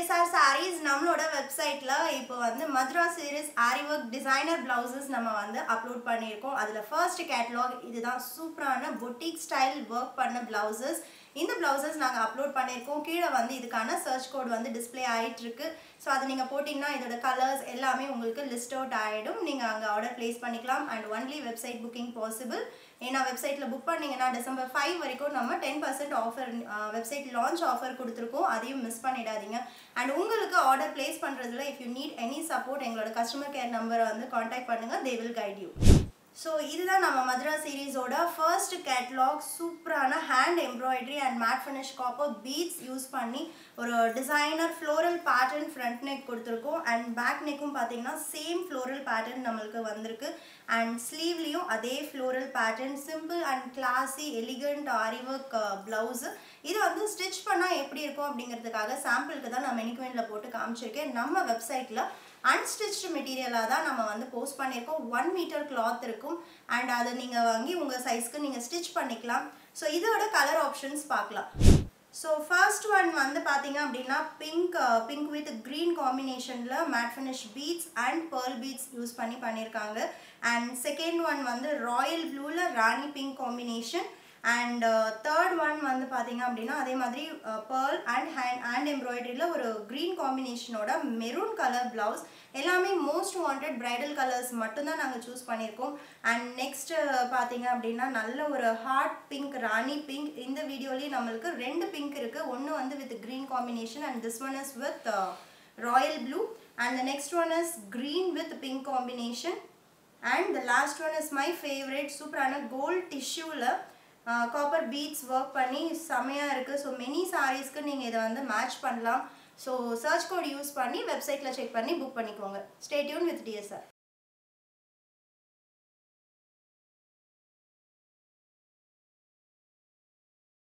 DSR Sarees நம்மளோட வெப்சைட்ல இப்போ வந்து Madhura Series aari work designer blouses நம்ம வந்து அப்லோட் பண்ணியிருக்கோம். அதுல ஃபர்ஸ்ட் கேட்டலாக் இதுதான் சூப்பரான boutique style work பண்ண blouses. இந்த blouses நாங்க அப்லோட் பண்ணியிருக்கோம். கீழ வந்து இதுக்கான சர்ச் கோட் வந்து டிஸ்ப்ளே ஆயிட்டு இருக்கு. சோ அது நீங்க போடிங்கனா இதோட கலர்ஸ் எல்லாமே உங்களுக்கு லிஸ்ட் அவுட் ஆயிடும். நீங்க அங்க ஆர்டர் பிளேஸ் பண்ணிக்கலாம் and only website booking possible. ஏனா வெப்சைட்ல புக் பண்ணீங்கனா டிசம்பர் 5 வரைக்கும் நம்ம 10% ஆஃபர் வெப்சைட் லான்ச் ஆஃபர் கொடுத்திருக்கோம். அதையும் மிஸ் பண்ணிடாதீங்க. and உங்களுக்கு ஆர்டர் பிளேஸ் பண்றதுல if you need any support எங்களோட கஸ்டமர் கேர் நம்பரை வந்து கான்டாக்ட் பண்ணுங்க. they will guide you. So இதுதான் நம்ம Madhura series ஓட first catalog. சூப்பரான hand embroidery and matte finish copper beads use பண்ணி ஒரு designer floral pattern front neck கொடுத்திருக்கோம் and back neckக்கும் பாத்தீங்கன்னா same floral pattern நமக்கு வந்திருக்கு and sleeveலயும் அதே floral pattern simple and classy elegant aari work blouse. இது வந்து ஸ்டிட்ச் பண்ணா எப்படி இருக்கும் அப்படிங்கிறதுக்காக சாம்பிளுக்கு தான் நான் மெனிக்யூன்ல போட்டு காமிச்சிருக்கேன். நம்ம வெப்சைட்ல unstitched மெட்டீரியலா தான் நம்ம வந்து போஸ்ட் பண்ணிருக்கோம். 1 மீட்டர் cloth இருக்கும் and அதை நீங்க வாங்கி உங்க சைஸ்க்கு நீங்க ஸ்டிட்ச் பண்ணிக்கலாம். சோ இதோட கலர் ஆப்ஷன்ஸ் பார்க்கலாம். So first one வந்து பாத்தீங்க அப்படினா pink with green combinationல matte finish beads and pearl beads use பண்ணி பண்ணிருக்காங்க. and second one வந்து royal blueல Arani pink combination and third one வந்து பாத்தீங்க அப்படினா அதே மாதிரி pearl and hand embroideryல ஒரு green combinationோட maroon color blouse. எல்லாமே most wanted bridal colors மட்டும் தான் நாங்க चूஸ் பண்ணிருக்கோம். and next பாத்தீங்க அப்படினா நல்ல ஒரு heart pink Arani pink. இந்த வீடியோலயே நமக்கு ரெண்டு pink இருக்கு. ஒன்னு வந்து with green combination and this one is with royal blue and the next one is green with pink combination and the last one is my favorite சூப்பரான gold tissueல copper beads work பண்ணி செமையா இருக்கு. so many sareesக்கு நீங்க இத வந்து match பண்ணலாம். so search code use பண்ணி வெப்சைட்ல செக் பண்ணி புக் பண்ணிக்கோங்க. stay tuned with DSR.